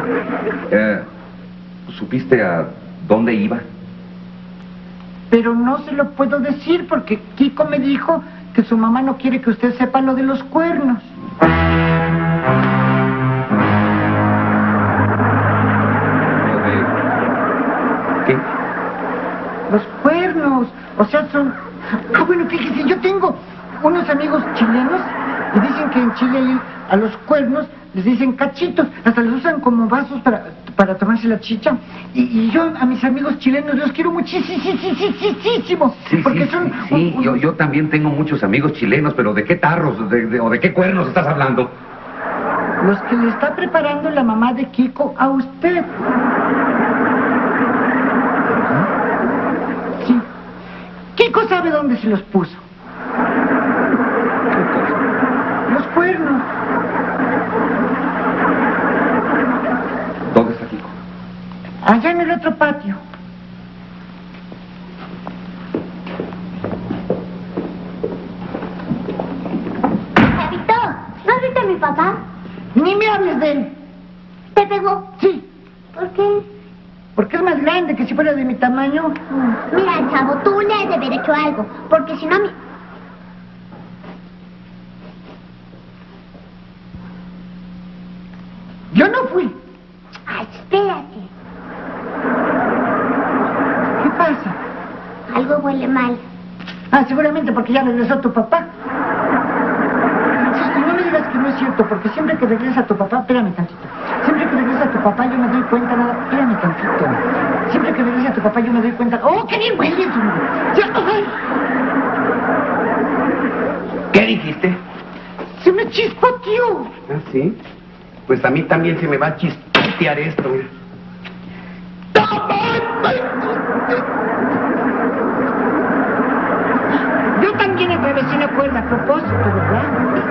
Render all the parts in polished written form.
¿Supiste a dónde iba? Pero no se lo puedo decir porque Kiko me dijo que su mamá no quiere que usted sepa lo de los cuernos. ¿Lo de qué? Los cuernos, o sea, son... Ah, bueno, fíjese, yo tengo unos amigos chilenos y dicen que en Chile ahí a los cuernos les dicen cachitos, hasta los usan como vasos para tomarse la chicha. Y yo a mis amigos chilenos los quiero muchísimo. Sí, porque sí, son... sí, yo también tengo muchos amigos chilenos, pero ¿de qué tarros o de qué cuernos estás hablando? Los que le está preparando la mamá de Kiko a usted. Sí. Kiko sabe dónde se los puso. ¿Qué cosa? Los cuernos. ¿Dónde está Kiko? Allá en el otro patio. Chavito, ¿no has visto a mi papá? Ni me hables de él. ¿Te pegó? Sí, ¿Por qué? porque es más grande que si fuera de mi tamaño. Mira, chavo, tú le has de haber hecho algo, porque si no mi... Yo no fui. Ay, espérate. ¿Qué pasa? Algo huele mal. Ah, seguramente porque ya regresó tu papá. Sí, y no me digas que no es cierto, porque siempre que regresa tu papá, espérame tantito. Siempre que regresa tu papá yo me doy cuenta nada. Espérame tantito. Siempre que regresa tu papá yo me doy cuenta. ¡Oh, qué bien huele! ¡Ay! ¿Qué dijiste? ¡Se me chispoteó! ¿Ah, sí? Pues a mí también se me va a chispotear esto, mira. Yo también atravesé una cuerda a propósito, ¿verdad?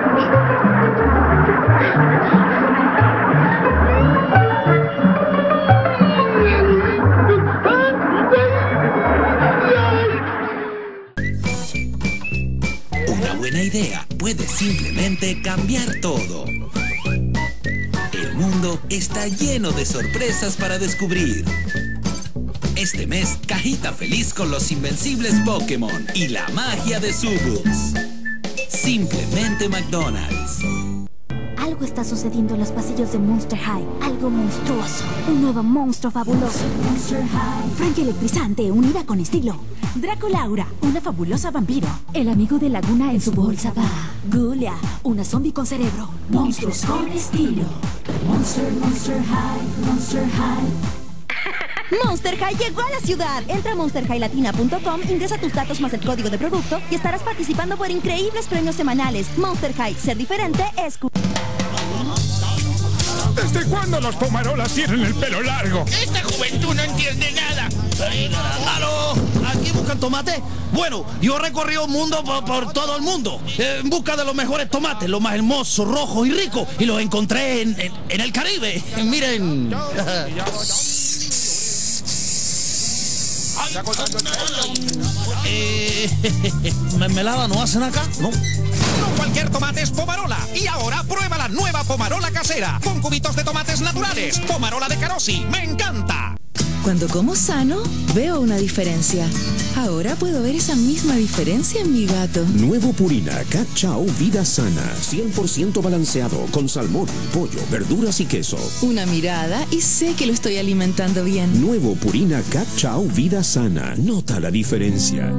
Una buena idea puede simplemente cambiar todo. El mundo está lleno de sorpresas para descubrir. Este mes, cajita feliz con los invencibles Pokémon y la magia de Subus. Simplemente McDonald's. Algo está sucediendo en los pasillos de Monster High. Algo monstruoso. Un nuevo monstruo fabuloso. Monster High. Frankie electrizante, unida con estilo. Draculaura, una fabulosa vampiro. El amigo de Laguna en su bolsa va. Gulia, una zombie con cerebro. Monstruos con estilo. Monster High, Monster High. Monster High llegó a la ciudad. Entra a monsterhighlatina.com, ingresa tus datos más el código de producto y estarás participando por increíbles premios semanales. Monster High, ser diferente es... ¿Desde cuándo los pomarolas tienen el pelo largo? Esta juventud no entiende nada. ¡Aló! ¿Aquí buscan tomate? Bueno, yo he recorrido el mundo por todo el mundo en busca de los mejores tomates, los más hermosos, rojos y ricos, y los encontré en el Caribe. Miren. ¿Mermelada no hacen acá? No. No cualquier tomate es Pomarola. Y ahora prueba la nueva Pomarola casera, con cubitos de tomates naturales. Pomarola de Carosi, me encanta. Cuando como sano, veo una diferencia. Ahora puedo ver esa misma diferencia en mi gato. Nuevo Purina Cat Chow Vida Sana, 100% balanceado, con salmón, pollo, verduras y queso. Una mirada y sé que lo estoy alimentando bien. Nuevo Purina Cat Chow Vida Sana, nota la diferencia.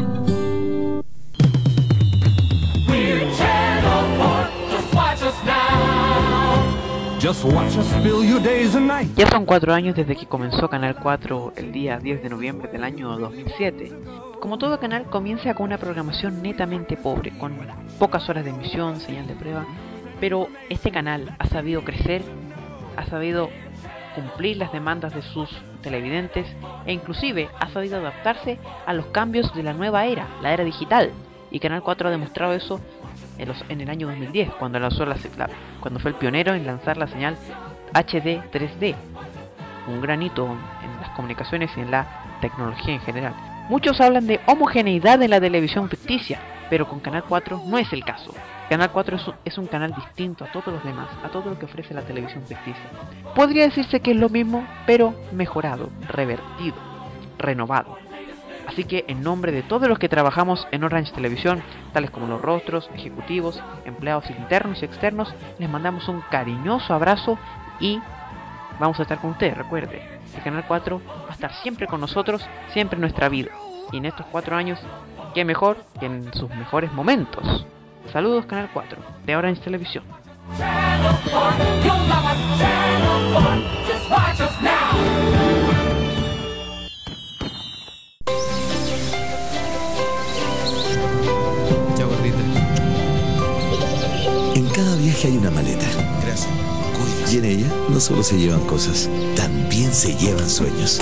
Ya son 4 años desde que comenzó Canal 4 el día 10 de noviembre del año 2007. Como todo canal, comienza con una programación netamente pobre, con pocas horas de emisión, señal de prueba, pero este canal ha sabido crecer, ha sabido cumplir las demandas de sus televidentes e inclusive ha sabido adaptarse a los cambios de la nueva era, la era digital, y Canal 4 ha demostrado eso en el año 2010, cuando cuando fue el pionero en lanzar la señal HD 3D, un gran hito en las comunicaciones y en la tecnología en general. Muchos hablan de homogeneidad en la televisión ficticia, pero con Canal 4 no es el caso. Canal 4 es un canal distinto a todos los demás, a todo lo que ofrece la televisión ficticia. Podría decirse que es lo mismo, pero mejorado, revertido, renovado. Así que en nombre de todos los que trabajamos en Orange Televisión, tales como los rostros, ejecutivos, empleados internos y externos, les mandamos un cariñoso abrazo y vamos a estar con ustedes. Recuerde, el Canal 4 va a estar siempre con nosotros, siempre en nuestra vida. Y en estos 4 años, qué mejor que en sus mejores momentos. Saludos, Canal 4 de Orange Televisión. En cada viaje hay una maleta. Gracias. Y en ella no solo se llevan cosas, también se llevan sueños.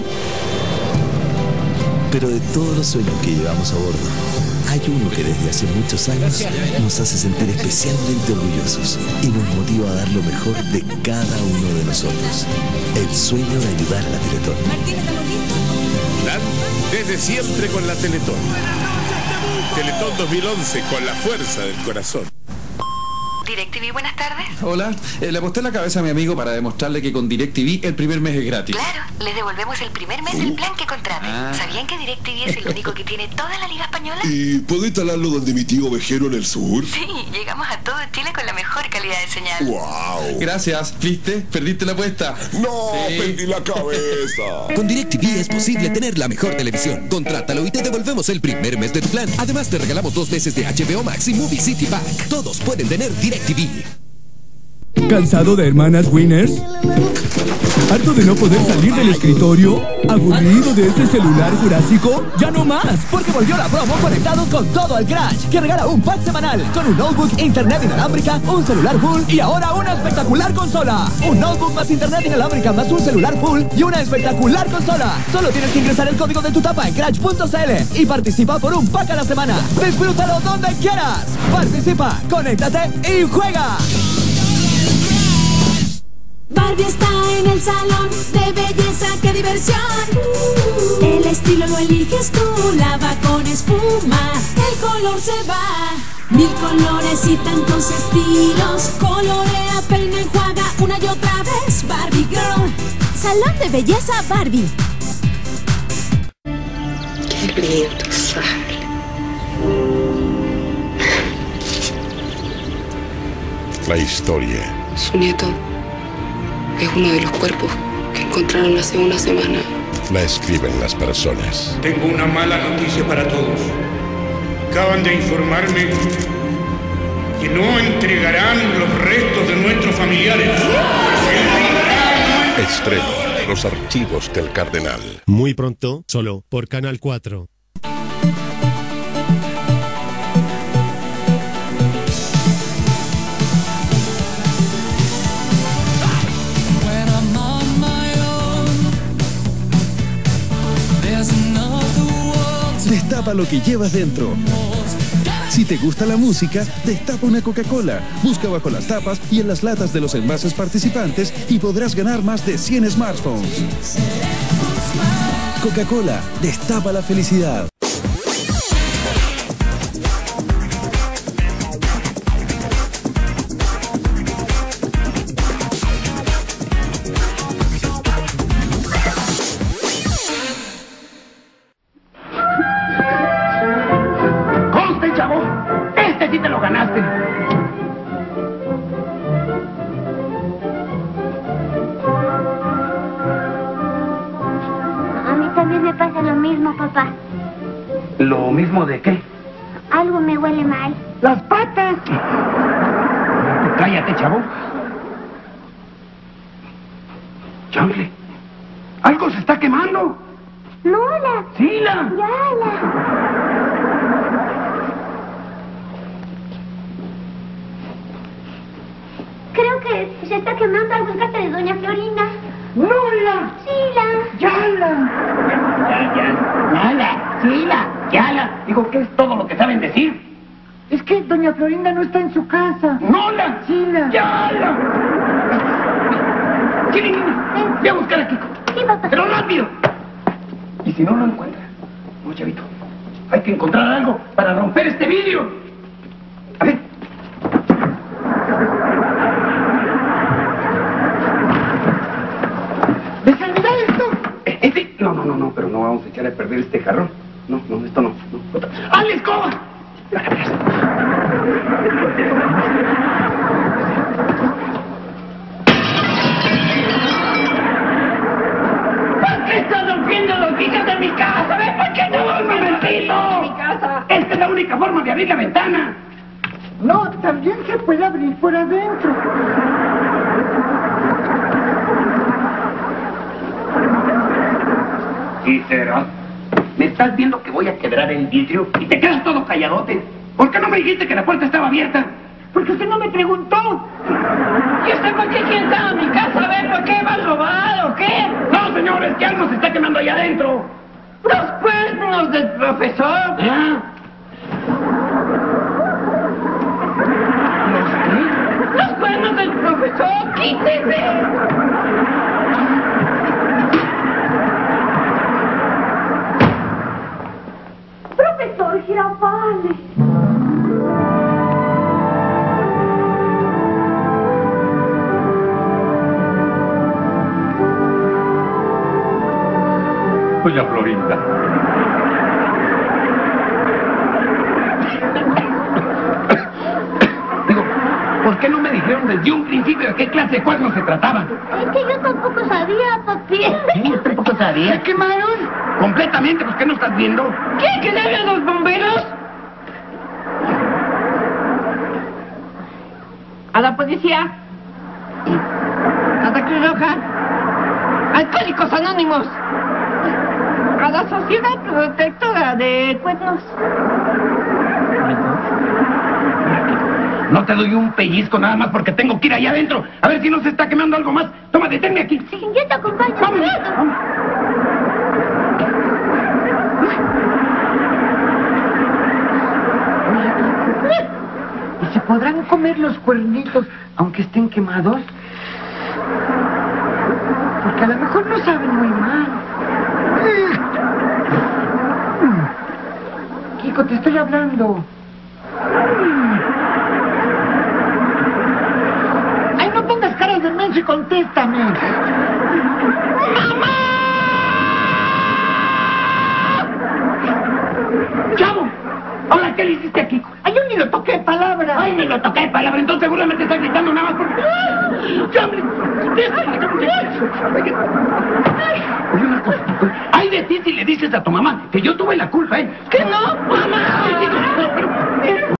Pero de todos los sueños que llevamos a bordo, hay uno que desde hace muchos años nos hace sentir especialmente orgullosos y nos motiva a dar lo mejor de cada uno de nosotros. El sueño de ayudar a la Teletón. Dan desde siempre con la Teletón. Teletón 2011 con la fuerza del corazón. DirecTV, buenas tardes. Hola, le aposté la cabeza a mi amigo para demostrarle que con DirecTV el primer mes es gratis. Claro, les devolvemos el primer mes del plan que contraten. ¿Sabían que DirecTV es el único que tiene toda la Liga Española? ¿Y puedo instalarlo donde mi tío Vejero en el sur? Sí, llegamos a todo Chile con la mejor calidad de señal. ¡Wow! Gracias, ¿viste? Perdiste la apuesta. ¡No! Sí. Perdí la cabeza. Con DirecTV es posible tener la mejor televisión. Contrátalo y te devolvemos el primer mes de tu plan. Además te regalamos 2 meses de HBO Max y Movie City Pack. Todos pueden tener DirecTV. ¿Cansado de hermanas winners? ¿Harto de no poder salir del escritorio? ¿Aburrido de ese celular jurásico? ¡Ya no más! Porque volvió la promo Conectados con todo el Crash, que regala un pack semanal con un notebook, internet inalámbrica, un celular full y ahora una espectacular consola. Un notebook más internet inalámbrica más un celular full y una espectacular consola. Solo tienes que ingresar el código de tu tapa en crash.cl y participa por un pack a la semana. Disfrútalo donde quieras. Participa, conéctate y juega. Barbie está en el salón de belleza, qué diversión. El estilo lo eliges tú, lava con espuma, el color se va. 1000 colores y tantos estilos, colorea, peina, enjuaga una y otra vez. Barbie Girl, salón de belleza Barbie. Qué lindo sale. La historia. Su nieto es uno de los cuerpos que encontraron hace una semana. La escriben las personas. Tengo una mala noticia para todos. Acaban de informarme que no entregarán los restos de nuestros familiares. Estreno, los archivos del Cardenal. Muy pronto, solo por Canal 4. Destapa lo que llevas dentro. Si te gusta la música, destapa una Coca-Cola. Busca bajo las tapas y en las latas de los envases participantes y podrás ganar más de 100 smartphones. Coca-Cola, destapa la felicidad. ¿Lo mismo de qué? Algo me huele mal. ¡Las patas! Cállate, chavo. Changle, algo se está quemando. ¡Lola! ¡Sila! ¡Yala! Creo que se está quemando algo en casa de doña Florinda. ¡Lola! ¡Sila! ¡Yala! ¡Yala! ¡Sila! ¡Yala! Digo, ¿qué es todo lo que saben decir? Es que doña Florinda no está en su casa. ¡Nola! ¡Sila! ¡Yala! ¡Chilinina! ¡Ve a buscar a Kiko! Sí, papá. ¡Pero rápido! Y si no lo encuentra, no, chavito, hay que encontrar algo para romper este vidrio. A ver. No, pero no vamos a echar a perder este jarrón. No, esto no. ¡Ah, la escoba! ¿Por qué estás rompiendo los vidrios de mi casa? ¿Ves por qué no? ¡Un momentito! ¡Mi casa! Esta es la única forma de abrir la ventana. No, también se puede abrir por adentro. ¿Sí será? ¿Me estás viendo que voy a quebrar el vidrio y te quedas todo calladote? ¿Por qué no me dijiste que la puerta estaba abierta? Porque usted no me preguntó. ¿Y usted por qué quiere entrar a mi casa? A ver, ¿por qué va a robar o qué? No, señores, que algo se está quemando allá adentro. ¡Los cuernos del profesor! ¿Ah? ¡Los cuernos del profesor! ¡Quítese! Profesor Girafales. Doña Florinda. Digo, ¿por qué no me dijeron desde un principio de qué clase de cuernos se trataban? Es que yo tampoco sabía, papi. ¿Usted tampoco sabía? ¿Se quemaron? Completamente, pues ¿qué no estás viendo? ¿Qué? ¿Que le hablan los bomberos? ¿A la policía? ¿A la Cruz Roja? ¡Alcohólicos Anónimos! ¿A la Sociedad Protectora de Cuernos? No te doy un pellizco nada más porque tengo que ir allá adentro. A ver si no se está quemando algo más. Toma, deténme aquí. Sí, yo te acompaño. Vamos. ¿Y se podrán comer los cuernitos aunque estén quemados? Porque a lo mejor no saben muy mal. Kiko, te estoy hablando. Ay, no pongas caras de menso y contéstame. ¡Mamá! ¡Chavo! Ahora, ¿qué le hiciste a Kiko? Ay, yo ni lo toqué de palabra. Ay, me lo toqué de palabra, entonces seguramente está gritando nada más porque... Oye, una cosa. Ay de ti si le dices a tu mamá que yo tuve la culpa, ¿eh? ¡Que no, mamá!